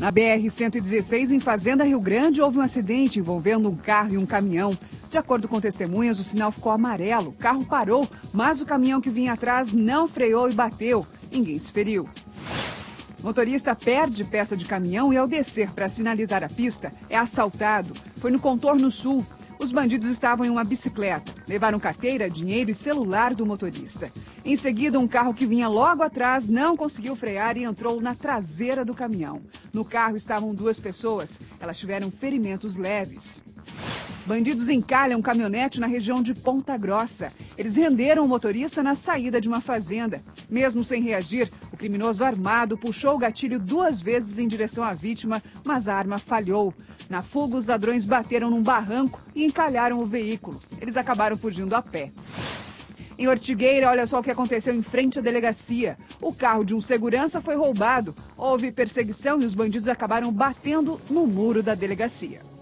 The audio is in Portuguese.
Na BR-116, em Fazenda Rio Grande, houve um acidente envolvendo um carro e um caminhão. De acordo com testemunhas, o sinal ficou amarelo, o carro parou, mas o caminhão que vinha atrás não freou e bateu. Ninguém se feriu. O motorista perde peça de caminhão e, ao descer para sinalizar a pista, é assaltado. Foi no contorno sul. Os bandidos estavam em uma bicicleta. Levaram carteira, dinheiro e celular do motorista. Em seguida, um carro que vinha logo atrás não conseguiu frear e entrou na traseira do caminhão. No carro estavam 2 pessoas. Elas tiveram ferimentos leves. Bandidos encalham um caminhonete na região de Ponta Grossa. Eles renderam o motorista na saída de uma fazenda. Mesmo sem reagir, o criminoso armado puxou o gatilho 2 vezes em direção à vítima, mas a arma falhou. Na fuga, os ladrões bateram num barranco e encalharam o veículo. Eles acabaram fugindo a pé. Em Ortigueira, olha só o que aconteceu em frente à delegacia. O carro de um segurança foi roubado. Houve perseguição e os bandidos acabaram batendo no muro da delegacia.